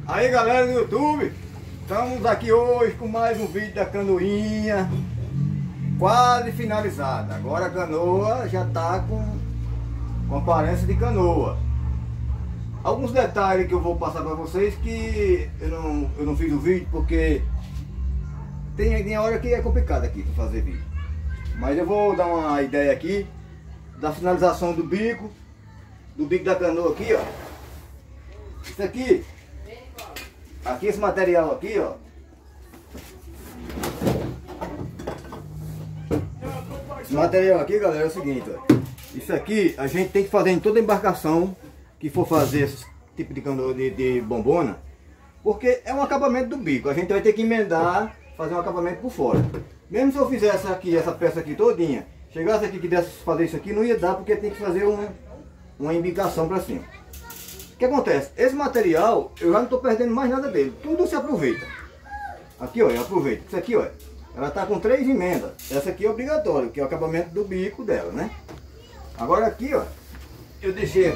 Aí galera do YouTube, estamos aqui hoje com mais um vídeo da canoinha quase finalizada. Agora a canoa já está com aparência de canoa. Alguns detalhes que eu vou passar para vocês que eu não fiz o vídeo porque tem hora que é complicado aqui para fazer vídeo. Mas eu vou dar uma ideia aqui da finalização do bico da canoa aqui, ó. Isso aqui, esse material aqui, ó. Esse material aqui, galera, é o seguinte, ó. Isso aqui a gente tem que fazer em toda embarcação que for fazer esse tipo de canoa de bombona, porque é um acabamento do bico. A gente vai ter que emendar, fazer um acabamento por fora. Mesmo se eu fizesse aqui essa peça aqui todinha, chegasse aqui que desse fazer isso aqui, não ia dar, porque tem que fazer uma imbicação para cima. O que acontece? Esse material, eu já não estou perdendo mais nada dele. Tudo se aproveita. Aqui, ó, eu aproveito. Isso aqui, ó, ela está com 3 emendas. Essa aqui é obrigatória, que é o acabamento do bico dela, né? Agora aqui, ó, eu deixei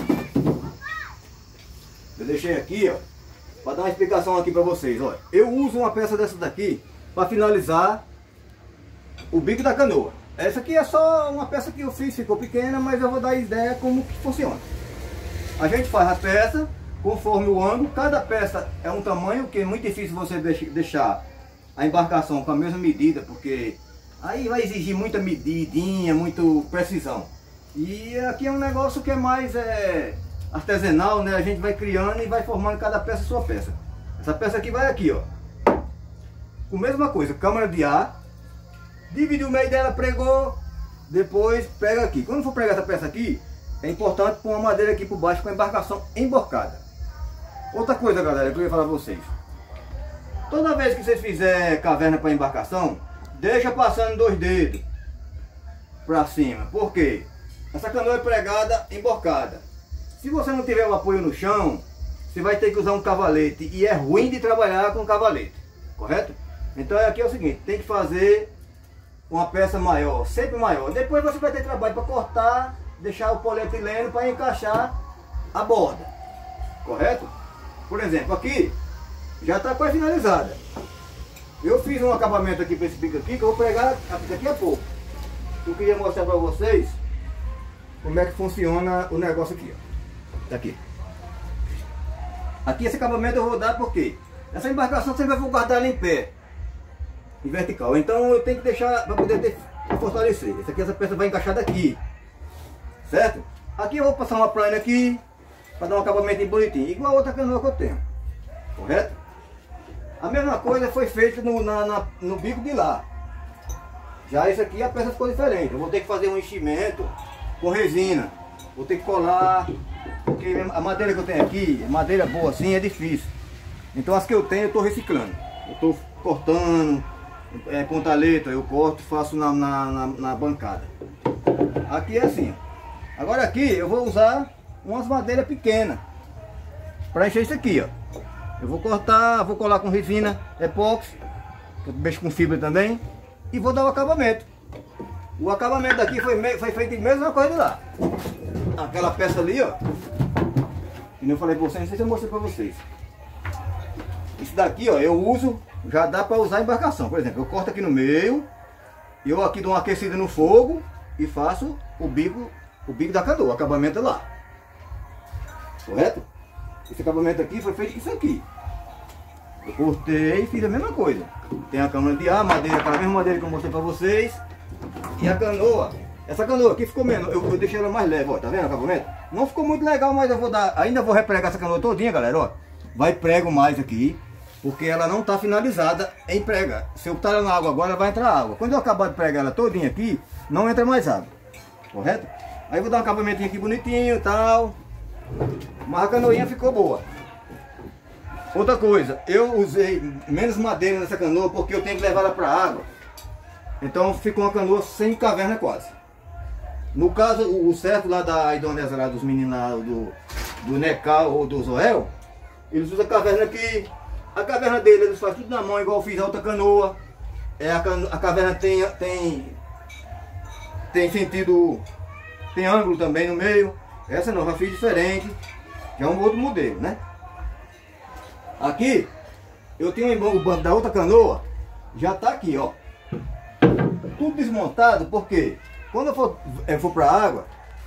aqui, ó, para dar uma explicação aqui para vocês, ó. Eu uso uma peça dessa daqui para finalizar o bico da canoa. Essa aqui é só uma peça que eu fiz, ficou pequena, mas eu vou dar ideia como que funciona. A gente faz a peça conforme o ângulo. Cada peça é um tamanho que é muito difícil você deixar a embarcação com a mesma medida, porque aí vai exigir muita medidinha, muita precisão. E aqui é um negócio que é mais artesanal, né? A gente vai criando e vai formando cada peça sua peça. Essa peça aqui vai aqui, ó. Com a mesma coisa, câmara de ar. Divide o meio dela, pregou. Depois pega aqui. Quando for pregar essa peça aqui, é importante pôr uma madeira aqui por baixo com a embarcação emborcada. Outra coisa, galera, que eu ia falar pra vocês. Toda vez que vocês fizerem caverna para embarcação, deixa passando 2 dedos para cima. Por quê? Essa canoa é pregada emborcada. Se você não tiver o apoio no chão, você vai ter que usar um cavalete. E é ruim de trabalhar com cavalete. Correto? Então aqui é o seguinte, tem que fazer uma peça maior, sempre maior. Depois você vai ter trabalho para cortar, deixar o polietileno para encaixar a borda. Correto? Por exemplo, aqui já está quase finalizada. Eu fiz um acabamento aqui para esse bico aqui que eu vou pregar daqui a pouco. Eu queria mostrar para vocês como é que funciona o negócio aqui, ó. Tá aqui. Aqui esse acabamento eu vou dar porque essa embarcação sempre vai guardar ela em pé, em vertical. Então eu tenho que deixar para poder fortalecer. Essa peça vai encaixar daqui, certo? Aqui eu vou passar uma plana aqui para dar um acabamento bonitinho, igual a outra canoa que eu tenho. Correto? A mesma coisa foi feita no bico de lá. Já isso aqui a peça ficou diferente. Eu vou ter que fazer um enchimento com resina. Vou ter que colar, porque a madeira que eu tenho aqui, madeira boa assim, é difícil. Então as que eu tenho eu estou reciclando. Eu estou cortando, pontaleta, eu corto e faço na bancada. Aqui é assim. Agora aqui eu vou usar umas madeiras pequenas para encher isso aqui, ó. Eu vou cortar, vou colar com resina epóxi, eu mexo com fibra também, e vou dar o acabamento. O acabamento daqui foi feito a mesma coisa lá. Aquela peça ali, ó, que eu falei para vocês, não sei se eu mostrei para vocês. Isso daqui, ó, eu uso, já dá para usar a embarcação. Por exemplo, eu corto aqui no meio, eu aqui dou uma aquecida no fogo e faço o bico da canoa, o acabamento é lá. Correto? Esse acabamento aqui foi feito com isso aqui. Eu cortei e fiz a mesma coisa. Tem a câmara de ar, madeira, aquela mesma madeira que eu mostrei para vocês. E a canoa, essa canoa aqui ficou menos, eu deixei ela mais leve, ó, tá vendo o acabamento? Não ficou muito legal, mas eu vou dar, ainda vou repregar essa canoa todinha, galera, ó. Vai prego mais aqui, porque ela não tá finalizada em prega. Se eu botar ela na água agora, vai entrar água. Quando eu acabar de pregar ela todinha aqui, não entra mais água. Correto? Aí eu vou dar um acabamentinho aqui bonitinho e tal. Mas a canoinha ficou boa. Outra coisa, eu usei menos madeira nessa canoa porque eu tenho que levar ela para a água. Então ficou uma canoa sem caverna quase. No caso, o certo lá da Indonésia, lá dos meninos lá, do Necal ou do Zoel, eles usam a caverna aqui. A caverna dele eles fazem tudo na mão, igual eu fiz a outra canoa. A caverna tem sentido, tem ângulo também no meio. Essa não, já fiz diferente. Já é um outro modelo, né? Aqui, eu tenho o banco da outra canoa, já tá aqui, ó. Tudo desmontado, porque quando eu for pra água,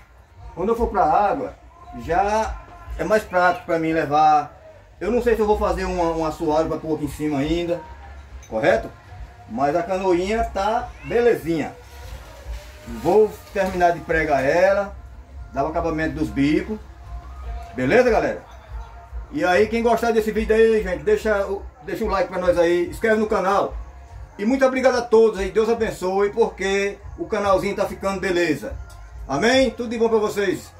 já é mais prático para mim levar. Eu não sei se eu vou fazer um assoalho para pôr aqui em cima ainda, correto? Mas a canoinha tá belezinha. Vou terminar de pregar ela, dar o acabamento dos bicos. Beleza, galera? E aí, quem gostar desse vídeo aí, gente, deixa um like para nós aí, inscreve no canal. E muito obrigado a todos aí, Deus abençoe, porque o canalzinho tá ficando beleza. Amém? Tudo de bom para vocês.